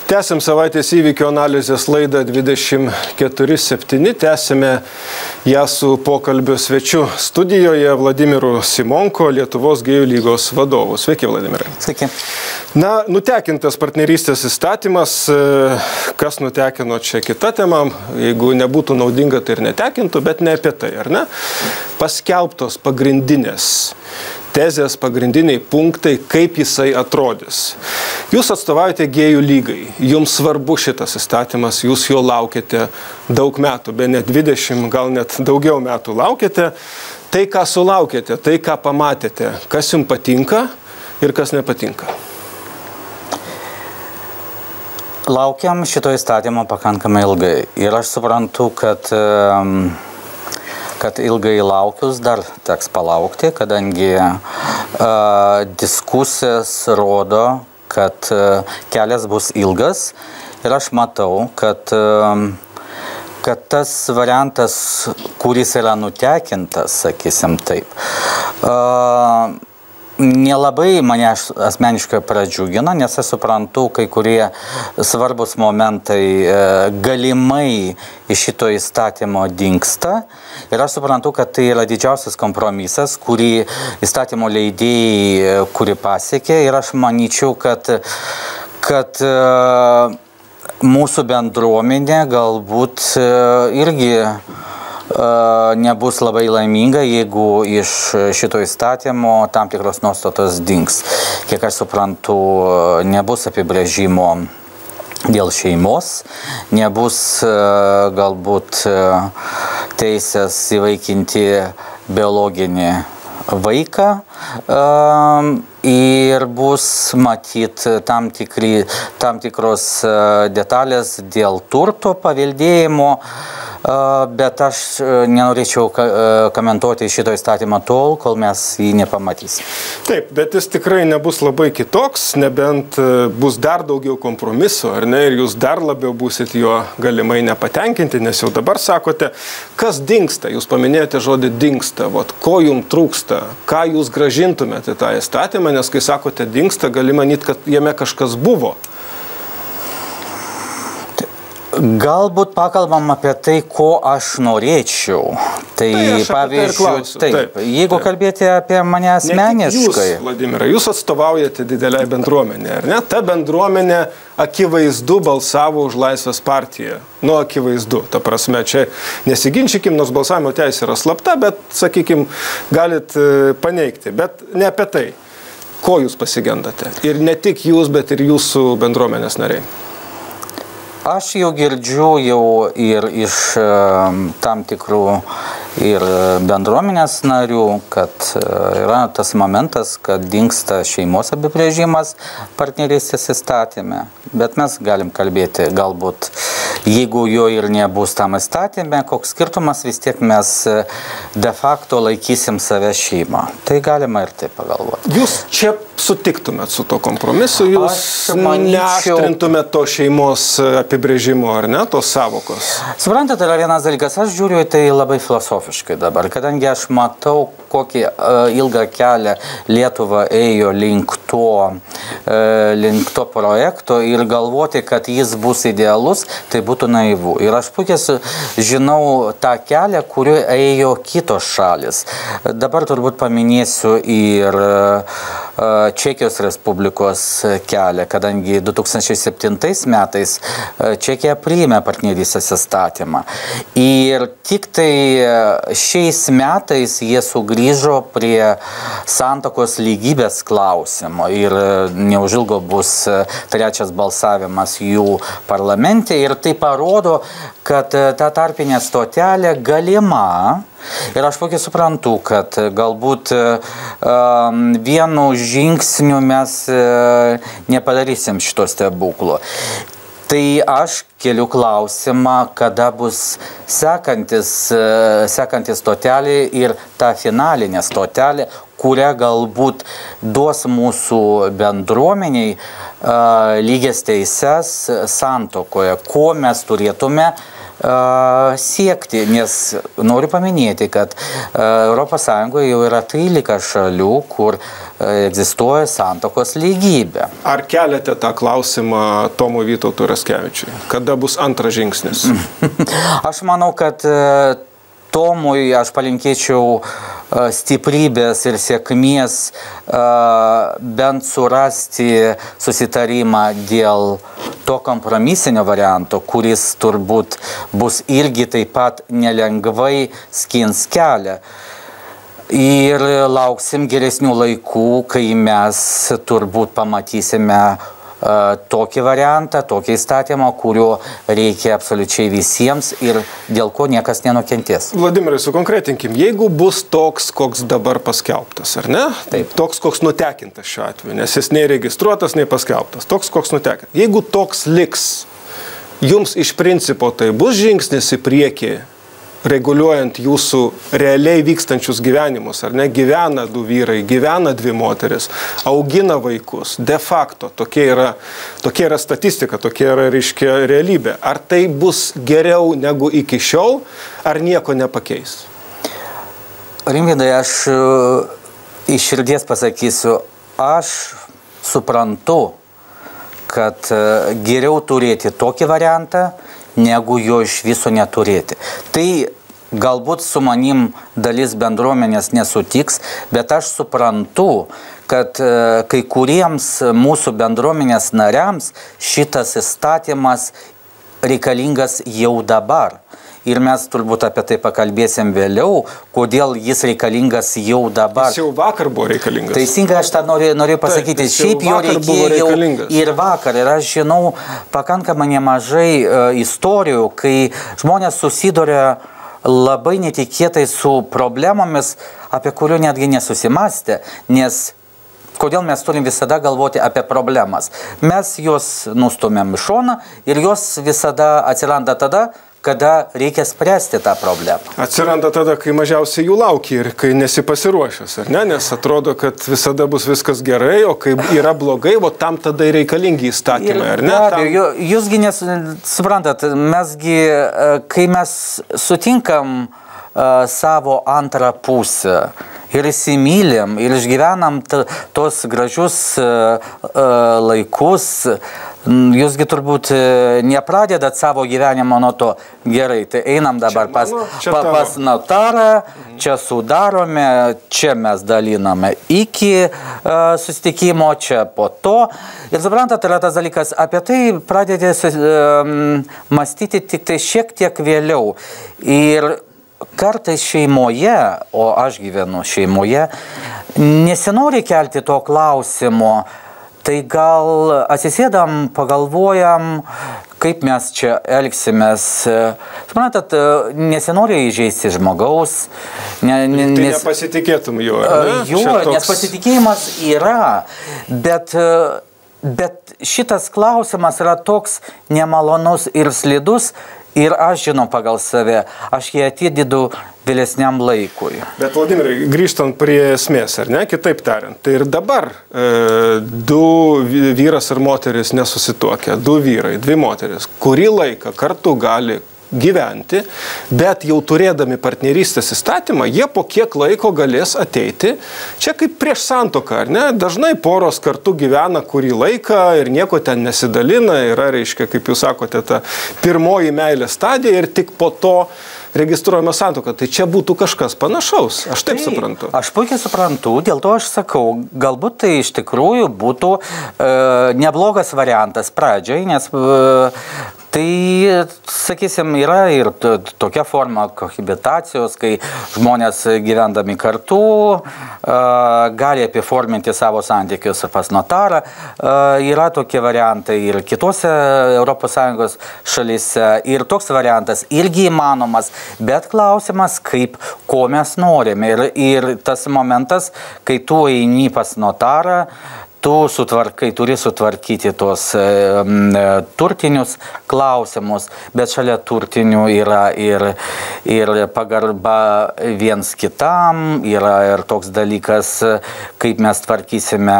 Tęsim savaitės įvykių analizės laidą 24/7. Tęsime ją su pokalbio svečiu studijoje Vladimiru Simonko, Lietuvos gėjų lygos vadovu. Sveiki, Vladimirai. Sveiki. Na, nutekintas partnerystės įstatymas. Kas nutekino, čia kita tema. Jeigu nebūtų naudinga, tai ir netekintų, bet ne apie tai, ar ne? Paskelbtos pagrindinės tezės, pagrindiniai punktai, kaip jisai atrodys. Jūs atstovaujate gėjų lygai. Jums svarbu šitas įstatymas, jūs jo laukiate daug metų, be net 20, gal net daugiau metų laukiate. Tai, ką sulaukėte, tai, ką pamatėte, kas jums patinka ir kas nepatinka. Laukiam šito įstatymo pakankamai ilgai. Ir aš suprantu, kad ilgai laukius dar teks palaukti, kadangi diskusijas rodo, kad kelias bus ilgas. Ir aš matau, kad tas variantas, kuris yra nutekintas, sakysim taip, nelabai mane asmeniškai pradžiugina, nes aš suprantu, kai kurie svarbus momentai galimai iš šito įstatymo dingsta. Ir aš suprantu, kad tai yra didžiausias kompromisas, kurį įstatymo leidėjai, kurį pasiekė. Ir aš manyčiau, kad mūsų bendruomenė galbūt irgi nebus labai laiminga, jeigu iš šito įstatymo tam tikros nuostatos dings. Kiek aš suprantu, nebus apibrėžimo dėl šeimos, nebus galbūt teisės įvaikinti biologinį vaiką ir bus matyt tam tikros detalės dėl turto paveldėjimo. Bet aš nenorėčiau komentuoti šito įstatymą tol, kol mes jį nepamatysim. Taip, bet jis tikrai nebus labai kitoks, nebent bus dar daugiau kompromisų, ar ne, ir jūs dar labiau būsit jo galimai nepatenkinti, nes jau dabar sakote, kas dingsta, jūs paminėjote žodį dingsta, ko jums trūksta, ką jūs grąžintumėte tą įstatymą, nes kai sakote dingsta, gali manyti, kad jame kažkas buvo. Galbūt pakalbam apie tai, ko aš norėčiau. Tai pavyzdžiui, taip, jeigu kalbėti apie mane asmeniškai. Jūs, Vladimirai, jūs atstovaujate dideliai bendruomenė, ar ne? Ta bendruomenė akivaizdu balsavo už Laisvės partiją. Nu, akivaizdu. Ta prasme, čia nesiginčykim, nors balsavimo teisė yra slapta, bet, sakykim, galit paneigti. Bet ne apie tai, ko jūs pasigendate. Ir ne tik jūs, bet ir jūsų bendruomenės nariai. Aš jau girdžiu ir iš tam tikrų ir bendruomenės narių, kad yra tas momentas, kad dingsta šeimos apibrėžimas partnerystės įstatyme. Bet mes galim kalbėti, galbūt, jeigu jo ir nebus tam įstatyme, koks skirtumas, vis tiek mes de facto laikysim save šeimą. Tai galima ir taip pagalvoti. Jūs čia sutiktumėt su to kompromisu, jūs neaštrintumėt to šeimos apibrėžimo, ar ne, tos savokos? Suprantate, yra vienas dalykas, aš žiūriu į tai labai filosofiškai dabar, kadangi aš matau, kokį ilgą kelią Lietuva ėjo link to projekto ir galvoti, kad jis bus idealus, tai būtų naivu. Ir aš puikiai žinau tą kelią, kuriuo ėjo kitos šalis. Dabar turbūt paminėsiu ir Čekijos Respublikos kelią, kadangi 2007 metais Čekija priėmė partnerystės įstatymą. Ir tik tai šiais metais jie sugrįžo prie santuokos lygybės klausimo ir neužilgo bus trečias balsavimas jų parlamente ir tai parodo, kad ta tarpinė stotelė galima. Ir aš puikiai suprantu, kad galbūt vienu žingsniu mes nepadarysim šito stebuklo. Tai aš keliu klausimą, kada bus sekantis stotelė ir ta finalinė stotelė, kurią galbūt duos mūsų bendruomeniai lygias teises santuokoje, ko mes turėtume siekti, nes noriu paminėti, kad ES jau yra 13 šalių, kur egzistuoja santuokos lygybė. Ar keliate tą klausimą Tomui Vytautui Raskevičiui? Kada bus antras žingsnis? Aš manau, kad Tomui aš palinkėčiau stiprybės ir sėkmės bent surasti susitarimą dėl to kompromisinio varianto, kuris turbūt bus irgi taip pat nelengvai skins kelią. Ir lauksim geresnių laikų, kai mes turbūt pamatysime tokį variantą, tokį įstatymą, kurio reikia absoliučiai visiems ir dėl ko niekas nenukentės. Vladimirai, sukonkretinkim, jeigu bus toks, koks dabar paskelbtas, ar ne? Taip. Toks, koks nutekintas šiuo atveju, nes jis nei registruotas, nei paskelbtas. Toks, koks nutekintas. Jeigu toks liks, jums iš principo tai bus žingsnis į priekį, reguliuojant jūsų realiai vykstančius gyvenimus, ar ne? Gyvena 2 vyrai, gyvena 2 moteris, augina vaikus. De facto, tokia yra statistika, tokia yra reiškia realybė. Ar tai bus geriau negu iki šiol, ar nieko nepakeis? Rimvydai, aš iš širdies pasakysiu, aš suprantu, kad geriau turėti tokį variantą, negu jo iš viso neturėti. Tai galbūt su manim dalis bendruomenės nesutiks, bet aš suprantu, kad kai kuriems mūsų bendruomenės nariams šitas įstatymas reikalingas jau dabar. Ir mes turbūt apie tai pakalbėsim vėliau, kodėl jis reikalingas jau dabar. Jis jau vakar buvo reikalingas. Teisingai, aš tą noriu pasakyti. Šiaip jo reikėjo ir vakar. Ir aš žinau pakankamai nemažai istorijų, kai žmonės susiduria labai netikėtai su problemomis, apie kurių netgi nesusimastė, nes kodėl mes turim visada galvoti apie problemas. Mes juos nustumėm į šoną ir jos visada atsiranda tada, kada reikia spręsti tą problemą. Atsiranda tada, kai mažiausiai jų laukia ir kai nesi pasiruošęs, ar ne? Nes atrodo, kad visada bus viskas gerai, o kai yra blogai, o tam tada reikalingi įstatymai, ar ne? Jūsgi nesuprantat, mesgi, kai mes sutinkam savo antrą pusę ir įsimylim ir išgyvenam tos gražius laikus, Jūsgi turbūt nepradedat savo gyvenimo nuo to, gerai, tai einam dabar pas notarą, čia sudarome, čia mes daliname iki susitikimo, čia po to. Ir suprantat, yra tas dalykas, apie tai pradėti mąstyti tik tai šiek tiek vėliau. Ir kartais šeimoje, o aš gyvenu šeimoje, nesinori kelti to klausimo. Tai gal atsisėdam, pagalvojam, kaip mes čia elgsimės. Suprantat, nesinori įžeisti žmogaus. Tai nepasitikėtum juo, ne? Jo, nes pasitikėjimas yra, bet šitas klausimas yra toks nemalonus ir slidus. Ir aš žinau pagal save, aš jį atidedu vėlesniam laikui. Bet, Vladimirai, grįžtant prie esmės, ar ne, kitaip tariant, tai ir dabar 2 vyras ir moteris nesusituokia, 2 vyrai, 2 moteris, kurį laiką kartu gali gyventi, bet jau turėdami partnerystės įstatymą, jie po kiek laiko galės ateiti. Čia kaip prieš santuoką, ar ne? Dažnai poros kartu gyvena kurį laiką ir nieko ten nesidalina, yra, reiškia, kaip jūs sakote, ta pirmoji meilės stadija ir tik po to registruojama santuoka. Tai čia būtų kažkas panašaus. Aš taip suprantu. Aš puikiai suprantu, dėl to aš sakau, galbūt tai iš tikrųjų būtų neblogas variantas pradžiai, nes tai, sakysim, yra ir tokia forma kohabitacijos, kai žmonės gyvendami kartu gali apiforminti savo santykius pas notarą. Yra tokie variantai ir kitose ES šalyse. Ir toks variantas irgi įmanomas, bet klausimas, ko mes norime. Ir tas momentas, kai tu eini pas notarą, turi sutvarkyti tos turtinius klausimus, bet šalia turtinių yra ir pagarba viens kitam, yra ir toks dalykas, kaip mes tvarkysime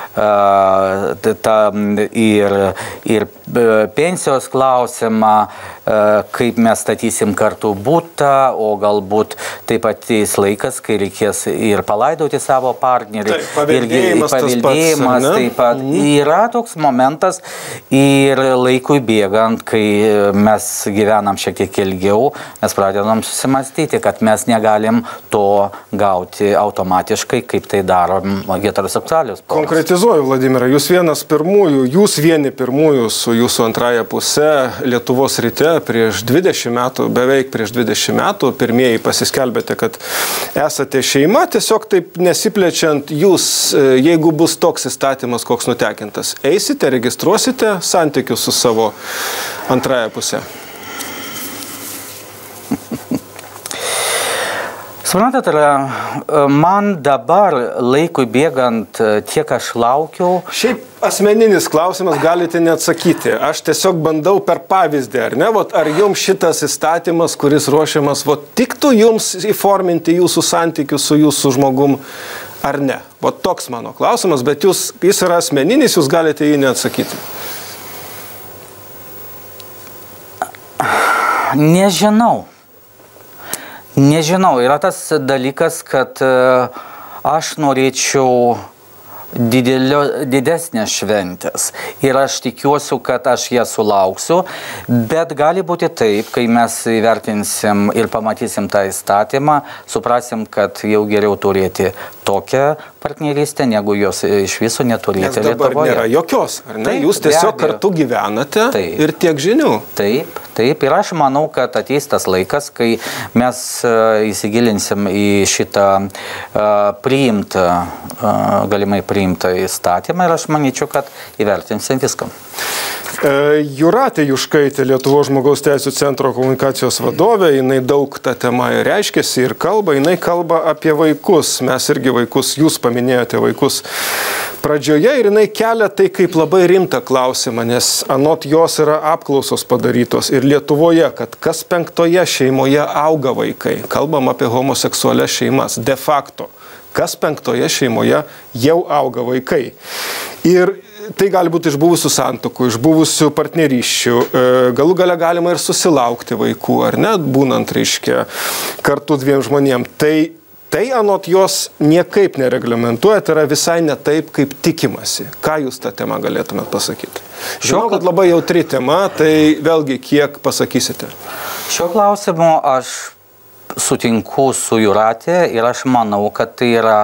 ir pensijos klausimą, kaip mes statysim kartu būtą, o galbūt taip ateis laikas, kai reikės ir palaidoti savo partnerį. Paveldėjimas taip pat. Yra toks momentas ir laikui bėgant, kai mes gyvenam šiek tiek ilgiau, mes pradedam susimastyti, kad mes negalim to gauti automatiškai, kaip tai darom heteroseksualius poros. Konkretizuoju, Vladimirai, jūs vieni pirmųjų su jūsų antraja puse Lietuvos ryte prieš 20 metų, beveik prieš 20 metų, pirmieji pasiskelbėte, kad esate šeima, tiesiog taip nesiplečiant, jūs, jeigu bus toks įstatymas, koks nutekintas, eisite, registruosite santykius su savo antraja puse? Suprantat, man dabar laikui bėgant tiek aš laukiau. Šiaip asmeninis klausimas, galite neatsakyti. Aš tiesiog bandau per pavyzdį, ar ne? Ar jums šitas įstatymas, kuris ruošiamas, tiktų jums įforminti jūsų santykius su jūsų žmogum, ar ne? Toks mano klausimas, bet jis yra asmeninis, jūs galite jį neatsakyti. Nežinau, yra tas dalykas, kad aš norėčiau didesnės šventės ir aš tikiuosi, kad aš ją sulauksiu, bet gali būti taip, kai mes įvertinsim ir pamatysim tą įstatymą, suprasim, kad jau geriau turėti tokią partnerystę, negu jos iš viso neturėti Lietuvoje. Nes dabar nėra jokios, ar ne? Jūs tiesiog kartu gyvenate ir tiek žinių. Taip, ir aš manau, kad ateis tas laikas, kai mes įsigilinsim į šitą galimai priimtą įstatymą ir aš manyčiau, kad įvertinsim viską. Jūratė Juškaitė, Lietuvos žmogaus teisų centro komunikacijos vadovė, jinai daug tą temą reiškiasi ir kalba, jinai kalba apie vaikus. Mes irgi vaikus, jūs paminėjote vaikus pradžioje ir jinai kelia tai kaip labai rimtą klausimą, nes anot jos yra apklausos padarytos ir Lietuvoje, kad kas 5. šeimoje auga vaikai. Kalbam apie homoseksualias šeimas, de facto. Kas 5. šeimoje jau auga vaikai. Ir tai gali būti iš buvusių santuokų, iš buvusių partnerysčių. Galų gale galima ir susilaukti vaikų, ar ne, būnant, reiškia, kartu dviem žmonėm. Tai anot jos niekaip nereglamentuoja, tai yra visai ne taip, kaip tikimasi. Ką jūs tą temą galėtumėt pasakyti? Žinau, kad labai jautri tema, tai vėlgi kiek pasakysite? Šiuo klausimu aš sutinku su Jūratė ir aš manau, kad tai yra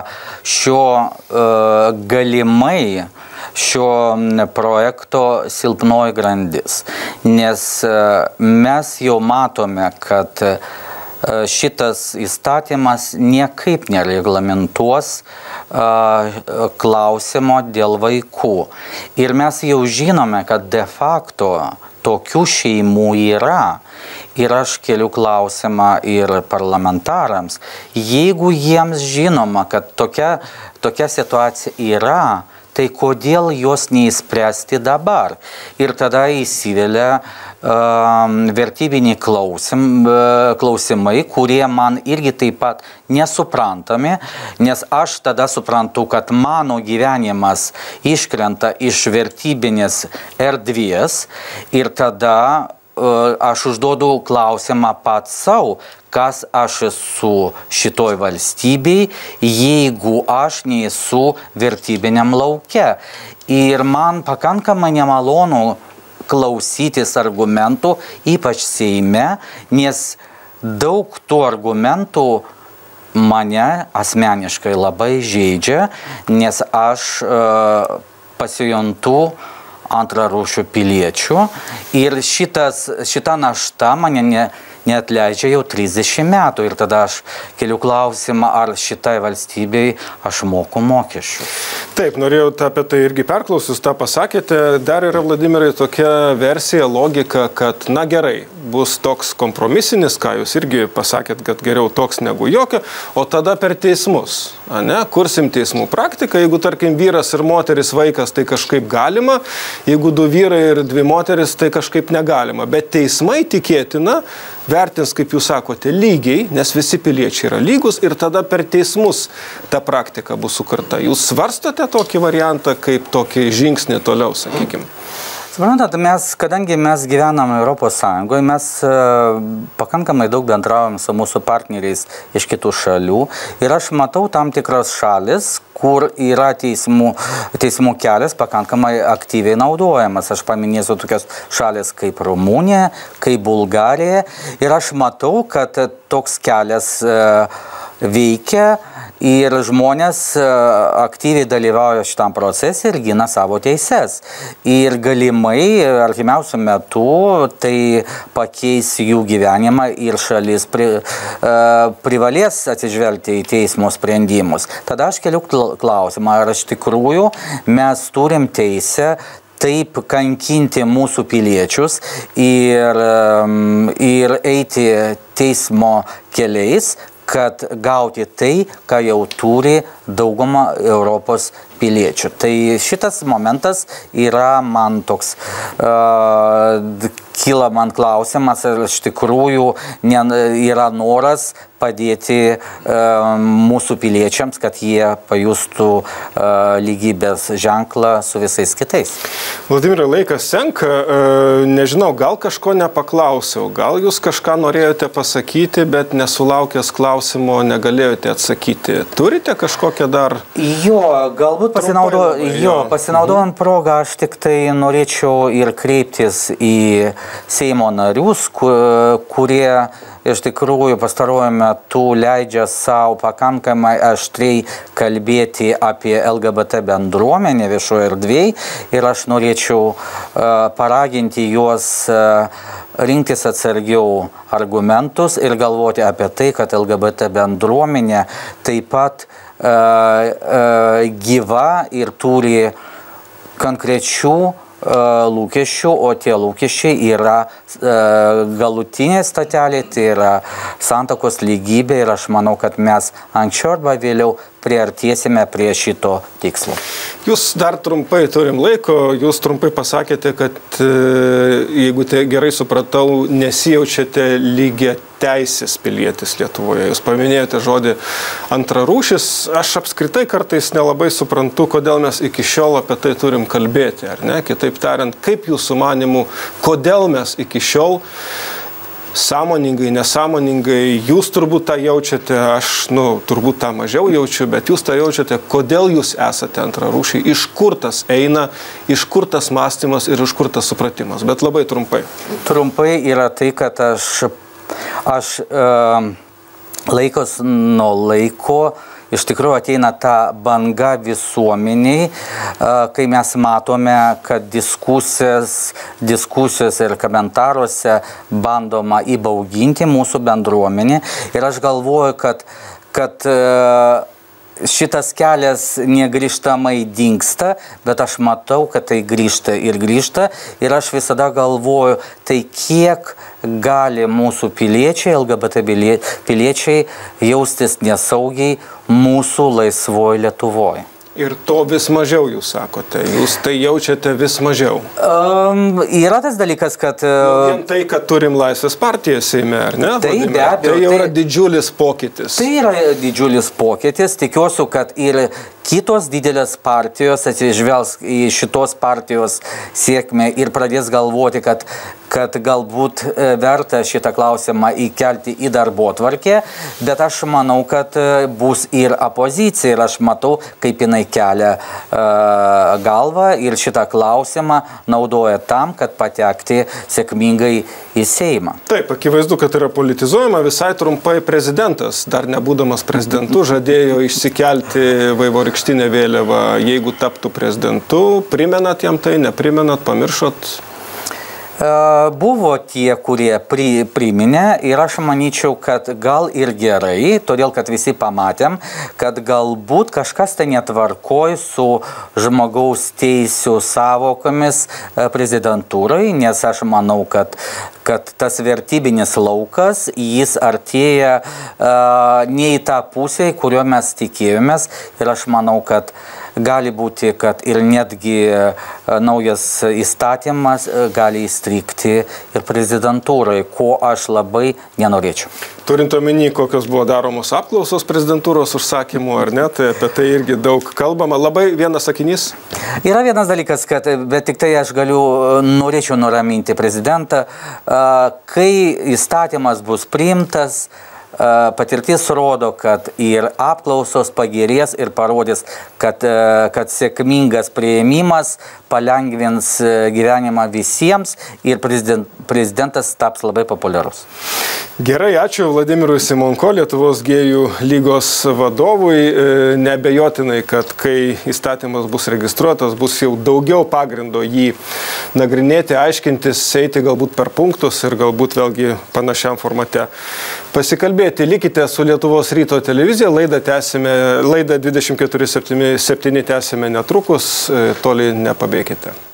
šio projekto silpnoji grandis, nes mes jau matome, kad šitas įstatymas niekaip nereglamentuos klausimo dėl vaikų. Ir mes jau žinome, kad de facto tokių šeimų yra. Ir aš keliu klausimą ir parlamentarams. Jeigu jiems žinoma, kad tokia situacija yra, tai kodėl jos neįspręsti dabar? Ir tada įsivelia vertybiniai klausimai, kurie man irgi taip pat nesuprantami, nes aš tada suprantu, kad mano gyvenimas iškrenta iš vertybinės erdvės ir tada aš užduodu klausimą pats savo, kas aš esu šitoj valstybei, jeigu aš nesu vertybiniam lauke. Ir man pakankamai nemalonu klausytis argumentų, ypač Seime, nes daug tų argumentų mane asmeniškai labai žeidžia, nes aš pasijuntu antrarūšių piliečių ir šita našta mane neatleidžia jau 30 metų ir tada aš keliu klausimą, ar šitai valstybei aš moku mokesčių. Taip, norėjau apie tai irgi perklausus, tą pasakėte. Dar yra, Vladimirai, tokia versija, logika, kad na gerai, bus toks kompromisinis, ką jūs irgi pasakėt, kad geriau toks negu jokio, o tada per teismus. Kursim teismų praktiką, jeigu, tarkim, vyras ir moteris vaikas, tai kažkaip galima, jeigu 2 vyrai ir 2 moteris, tai kažkaip negalima. Bet teismai tikėtina vertins, kaip jūs sakote, lygiai, nes visi piliečiai yra lygus ir tada per teismus ta praktika bus sukurta. Jūs svarstate tokį variantą kaip tokį žingsnį toliau, sakykime? Suprantat, kadangi mes gyvenam Europos Sąjungoje, mes pakankamai daug bendraujam su mūsų partneriais iš kitų šalių ir aš matau tam tikras šalis, kur yra teismų kelias pakankamai aktyviai naudojamas. Aš paminėsiu tokias šalis kaip Rumunija, kaip Bulgarija ir aš matau, kad toks kelias veikia ir žmonės aktyviai dalyvauja šitam procese ir gina savo teises. Ir galimai artimiausiu metu tai pakeis jų gyvenimą ir šalis privalės atsižvelgti į teismo sprendimus. Tada aš keliu klausimą, ar iš tikrųjų mes turim teisę taip kankinti mūsų piliečius ir eiti teismo keliais, kad gauti tai, ką jau turi dauguma Europos piliečių. Tai šitas momentas yra man toks, kyla man klausimas, ar iš tikrųjų yra noras padėti mūsų piliečiams, kad jie pajustų lygybės ženklą su visais kitais. Vladimirai, laikas senka, nežinau, gal kažko nepaklausiau, gal jūs kažką norėjote pasakyti, bet nesulaukęs klausimo negalėjote atsakyti. Turite kažkokią dar? Jo, galbūt pasinaudojant progą, aš tik tai norėčiau ir kreiptis į Seimo narius, kurie iš tikrųjų pastaruoju metu leidžia savo pakankamai aštriai kalbėti apie LGBT bendruomenę viešoje erdvėje ir aš norėčiau paraginti juos rinktis atsargiau argumentus ir galvoti apie tai, kad LGBT bendruomenė taip pat gyva ir turi konkrečių lūkesčių, o tie lūkesčiai yra galutinė statelė, tai yra santuokos lygybė ir aš manau, kad mes anksčiau arba vėliau priartėsime prie šito tikslo. Jūs dar trumpai turim laiko, jūs trumpai pasakėte, kad jeigu tai gerai supratau, nesijaučiate lygia teisės pilietis Lietuvoje. Jūs paminėjote žodį antrarūšis. Aš apskritai kartais nelabai suprantu, kodėl mes iki šiol apie tai turim kalbėti, ar ne? Kitaip tariant, kaip jūsų manimų, kodėl mes iki šiol sąmoningai, nesąmoningai, jūs turbūt tą jaučiate, aš, turbūt tą mažiau jaučiu, bet jūs tą jaučiate, kodėl jūs esate antrarūšiai, iš kur tas eina, iš kur tas mąstymas ir iš kur tas supratimas, bet labai trumpai. Trumpai yra tai, kad aš laikos nuo laiko iš tikrųjų ateina ta banga visuomeniai, kai mes matome, kad diskusijos ir komentaruose bandoma įbauginti mūsų bendruomenį. Ir aš galvoju, kad šitas kelias negrįžtamai dingsta, bet aš matau, kad tai grįžta. Ir aš visada galvoju, tai kiek gali mūsų piliečiai, LGBT piliečiai jaustis nesaugiai mūsų laisvoje Lietuvoje. Ir to vis mažiau, jūs sakote. Jūs tai jaučiate vis mažiau. Yra tas dalykas, kad vien tai, kad turim Laisvės partiją Seime, ar ne? Tai be abejo. Tai jau yra didžiulis pokytis. Tai yra didžiulis pokytis. Tikiuosi, kad ir kitos didelės partijos atsižvelgs į šitos partijos sėkmę ir pradės galvoti, kad galbūt verta šitą klausimą įkelti į darbotvarkę, bet aš manau, kad bus ir opozicija ir aš matau, kaip jinai kelia galvą ir šitą klausimą naudoja tam, kad patekti sėkmingai į Seimą. Taip, akivaizdu, kad yra politizuojama. Visai trumpai prezidentas, dar nebūdamas prezidentu, žadėjo išsikelti vaivorykštinę vėliavą, jeigu taptų prezidentu. Primenat jam tai, neprimenat, pamiršot? Buvo tie, kurie priminė ir aš manyčiau, kad gal ir gerai, todėl kad visi pamatėm, kad galbūt kažkas tai netvarkoj su žmogaus teisių savokomis prezidentūrai, nes aš manau, kad tas vertybinis laukas, jis artėja ne į tą pusę, kurio mes tikėjomės ir aš manau, kad gali būti, kad ir netgi naujas įstatymas gali įstrigti ir prezidentūrai, ko aš labai nenorėčiau. Turint omeny, kokios buvo daromos apklausos prezidentūros užsakymų, ar ne, tai apie tai irgi daug kalbama. Labai vienas sakinys. Yra vienas dalykas, bet tik tai aš norėčiau nuraminti prezidentą, kai įstatymas bus priimtas, patirtis rodo, kad ir apklausos pagerės ir parodys, kad sėkmingas priėmimas palengvins gyvenimą visiems ir prezidentas taps labai populiarus. Gerai, ačiū Vladimirui Simonko, Lietuvos gėjų lygos vadovui. Neabejotinai, kad kai įstatymas bus registruotas, bus jau daugiau pagrindo jį nagrinėti, aiškintis, eiti galbūt per punktus ir galbūt vėlgi panašiam formate pasikalbėti. Likite su Lietuvos ryto televizija, laidą 24/7 tęsime netrukus, toli nepabėkite.